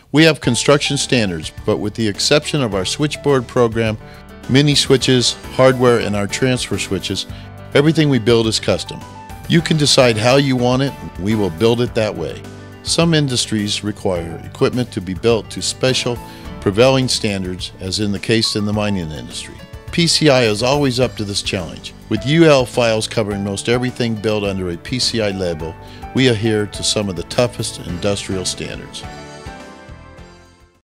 We have construction standards, but with the exception of our switchboard program, mini switches, hardware, and our transfer switches, everything we build is custom. You can decide how you want it, we will build it that way. Some industries require equipment to be built to special prevailing standards, as in the case in the mining industry. PCI is always up to this challenge. With UL files covering most everything built under a PCI label, we adhere to some of the toughest industrial standards.